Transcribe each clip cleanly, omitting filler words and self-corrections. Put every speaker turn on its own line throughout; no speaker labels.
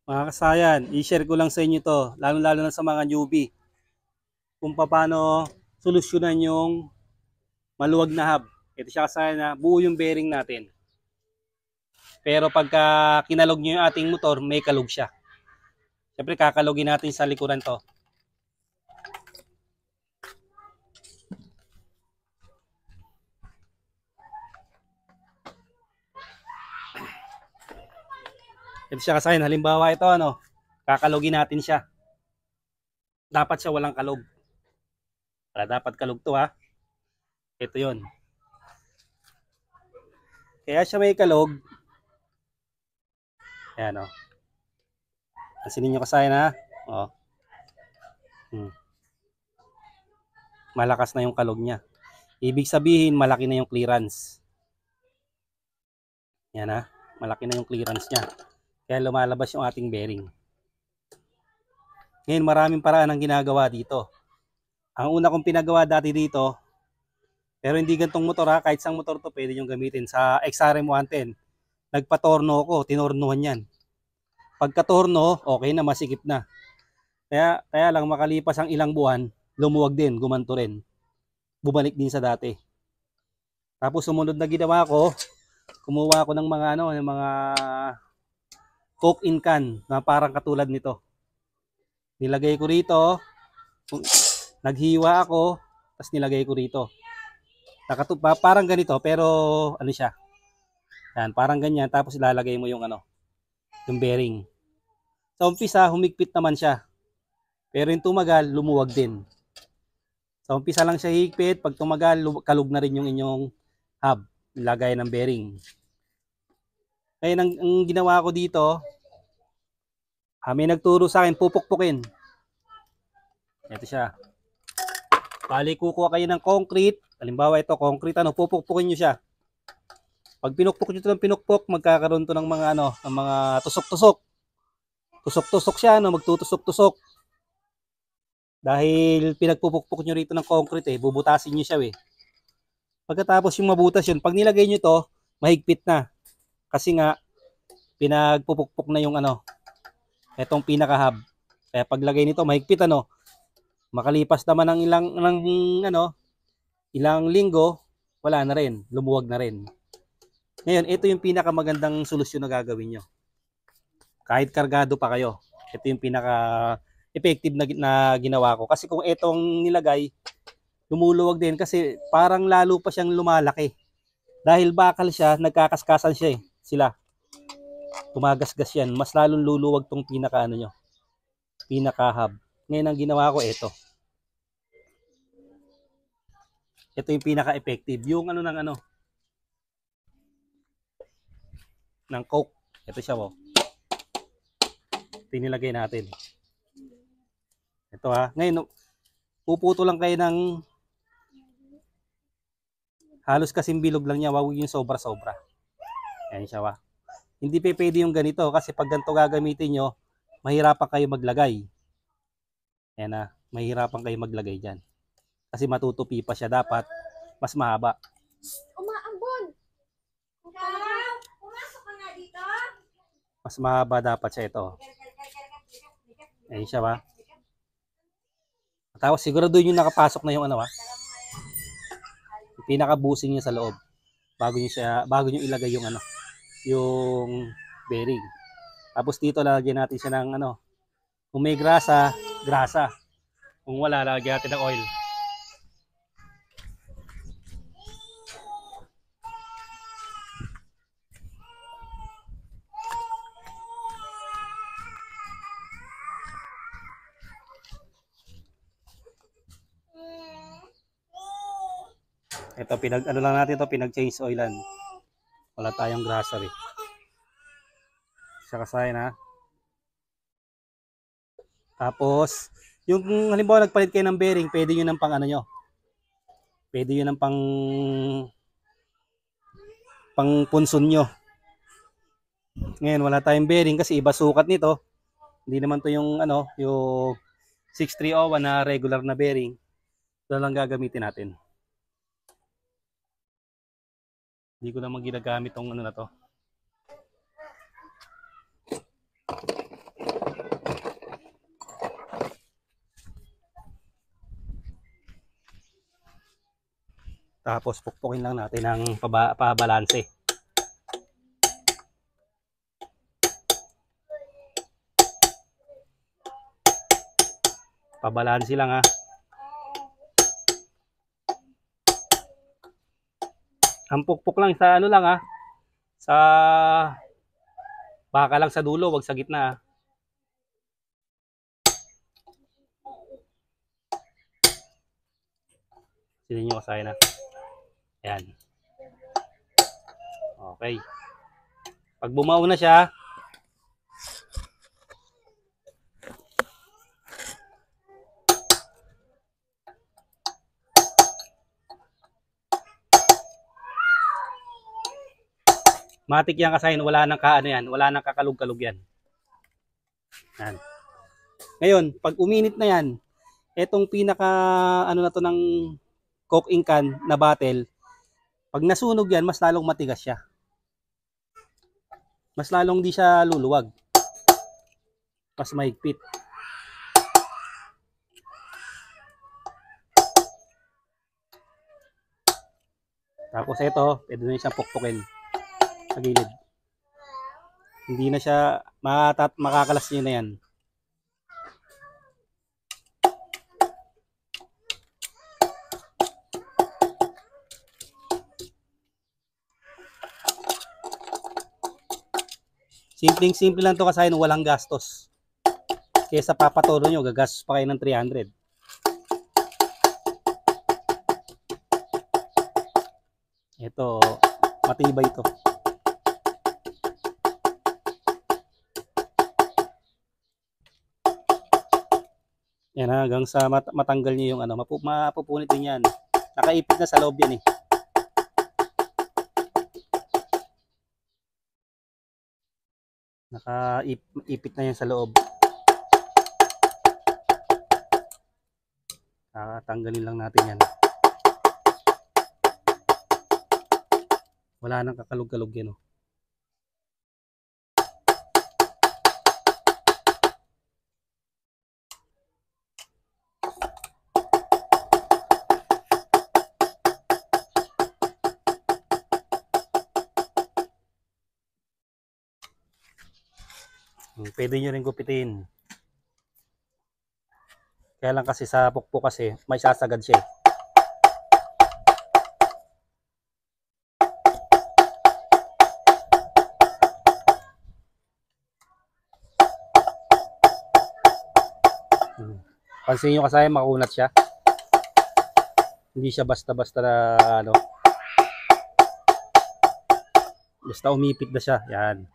Mga kasayan, i-share ko lang sa inyo to, lalo-lalo na sa mga newbie, kung paano solusyonan yung maluwag na hub. Ito siya kasayan na buo yung bearing natin. Pero pagka kinalog nyo yung ating motor, may kalog siya. Siyempre kakalogin natin sa likuran to. Ito siya kasayan, halimbawa ito kakalogin natin siya. Dapat siya walang kalog. Para dapat kalog to ha. Ito yon. Kaya siya may kalog. Ayan o. Pansinin nyo kasayan ha. O. Malakas na yung kalog niya. Ibig sabihin, malaki na yung clearance. Yan ha. Malaki na yung clearance niya. Kaya lumalabas yung ating bearing. Ngayon, maraming paraan ang ginagawa dito. Ang una kong pinagawa dati dito, pero hindi gantong motor ha, kahit sang motor to pwede nyo gamitin. Sa XRM 110, nagpatorno ko, tinornohan yan. Pagkatorno, okay na, masikip na. Kaya lang makalipas ang ilang buwan, lumuwag din, gumanto rin. Bumalik din sa dati. Tapos sumunod na ginawa ko, kumuha ako ng mga ng mga coke in can na parang katulad nito. Nilagay ko rito, naghiwa ako, tapos nilagay ko rito. Parang ganito, pero ano siya? Yan, parang ganyan, tapos ilalagay mo yung yung bearing. Sa umpisa, humigpit naman siya. Pero yung tumagal, lumuwag din. Sa umpisa lang siya higpit, pag tumagal, kalug na rin yung inyong hub, lagay ng bearing. Kaya ang ginawa ko dito, may nagturo sa akin, pupukpukin. Ito siya. Bali, kukuha kayo ng concrete. Halimbawa ito, concrete, pupukpukin nyo siya. Pag pinukpok nyo ito ng pinukpok, magkakaroon to ng mga ng mga tusok-tusok. Tusok-tusok siya, magtutusok-tusok. Dahil pinagpupukpok nyo rito ng concrete bubutasin nyo siya Pagkatapos yung mabutas yun, pag nilagay nyo to, mahigpit na. Kasi nga, pinagpupukpok na yung etong pinaka-hub. Kaya paglagay nito, mahigpit makalipas naman ng ilang linggo, wala na rin, lumuwag na rin. Ngayon, ito yung pinakamagandang solusyon na gagawin nyo. Kahit kargado pa kayo, ito yung pinaka-effective na ginawa ko. Kasi kung itong nilagay, lumuluwag din kasi parang lalo pa siyang lumalaki. Dahil bakal siya, nagkakaskasan siya sila. Tumagasgas yan. Mas lalong luluwag tong pinaka-hub. Ngayon ang ginawa ko, ito. Ito yung pinaka-effective. Yung ng coke. Ito siya Ito yung nilagay natin. Ito ha. Ngayon, puputo lang kayo ng halos kasing bilog lang niya. Wag yung sobra-sobra. Ayan siya Hindi pwede yung ganito kasi pag ganito gagamitin nyo, mahirapan kayo maglagay. Ayan na. Mahirapan kayo maglagay dyan. Kasi matutupi pa siya. Dapat mas mahaba.
Umaambon! Pumasok ka nga dito!
Mas mahaba dapat siya ito. Ayan siya Tapos siguro doon yung nakapasok na yung yung pinaka-busing niya sa loob. Bago niyo ilagay yung yung bearing. Tapos dito lalagyan natin siya ng kung may grasa, grasa. Kung wala, lalagyan natin ng oil. Ito lang natin to, pinag-change oilan. Wala tayong grasa Siya kasayan Tapos yung halimbawa nagpalit kayo ng bearing, pwede yun ng pang nyo. Pwede yun ng pang punson nyo. Ngayon wala tayong bearing kasi iba sukat nito. Hindi naman to yung yung 6301 na regular na bearing. Ito lang gagamitin natin. Hindi ko naman ginagamit tong na to. Tapos pukpukin lang natin ng pabalanse. Pabalanse lang ha. Ang pukpok lang sa ano lang ha. Sa baka lang sa dulo, wag sa gitna ha. Sinin nyo kasayan na. Ayan. Okay. Pag bumaw na siya, matik yan kasayan, wala nang kaano yan, wala nang kakalug-kalug yan. Ayan. Ngayon, pag uminit na yan, etong pinaka ano na to ng coke ink can na bottle, pag nasunog yan, mas lalong matigas siya. Mas lalong di siya luluwag. Mas mahigpit. Tapos ito, pwede na siyang pukpukin sa gilid. Hindi na siya makakalas niyo na yan. Simpleng-simple lang to kasi walang gastos. Kesa papaturo nyo, gagastos pa kayo ng 300. Ito, matibay ito. Yan hanggang sa matanggal nyo yung ano, mapupunit din yan. Nakaipit na sa loob yan eh. Nakaipit na yan sa loob. Tanggalin lang natin yan. Wala nang kakalug-kalug yan. Oh. Pwede nyo rin gupitin. Kaya lang kasi sa pukpok kasi may sasagad siya eh. Pansin nyo kasi makunat siya. Hindi siya basta-basta na ano. Basta umipit na siya. Yan.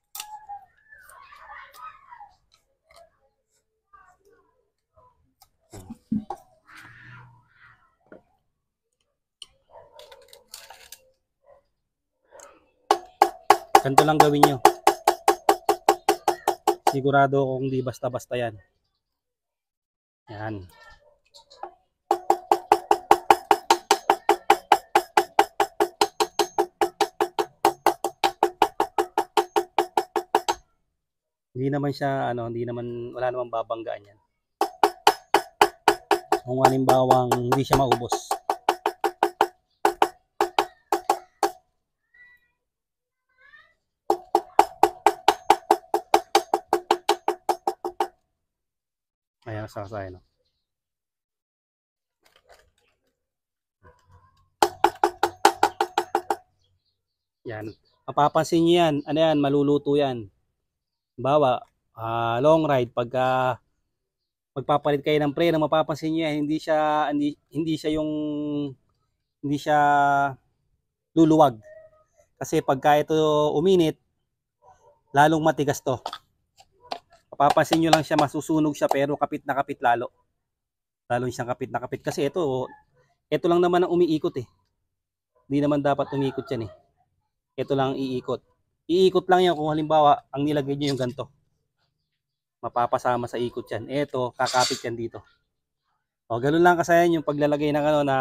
Ganito lang gawin nyo. Sigurado kung di basta-basta yan. Yan. Hindi naman siya ano, wala namang babanggaan yan. Kung halimbawang hindi siya maubos. Ayan, sasakay no. Yan. Mapapansin niyo yan. Ano yan? Maluluto yan. Bawa, long ride, pagka magpapalit kayo ng preno, mapapansin niyo yan, hindi siya luluwag. Kasi pagka ito uminit, lalong matigas to. Mapapansin nyo lang siya, masusunog siya pero kapit na kapit lalo. Lalo siyang kapit na kapit kasi ito lang naman ang umiikot eh. Hindi naman dapat umiikot yan eh. Ito lang iikot. Iikot lang yan kung halimbawa ang nilagay nyo yung ganito. Mapapasama sa ikot yan. Ito, kakapit yan dito. O, ganun lang kasayan yung paglalagay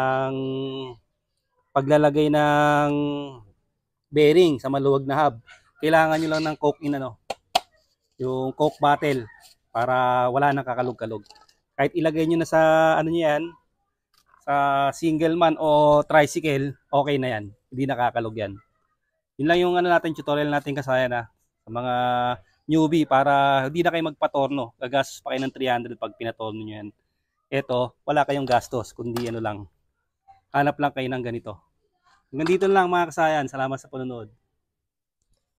ng bearing sa maluwag na hub. Kailangan nyo lang ng coke yung coke bottle para wala nang kakalug-kalug. Kahit ilagay nyo na sa ano nyo yan, sa single man o tricycle, okay na yan. Hindi nakakalog yan. Yun lang yung ano natin, tutorial natin kasayan na sa mga newbie para hindi na kayo magpatorno. Gagastos pa kayo ng 300 pag pinatorno nyo yan. Eto, wala kayong gastos, kundi ano lang. Hanap lang kayo ng ganito. Hanggang dito lang mga kasayan. Salamat sa panonood.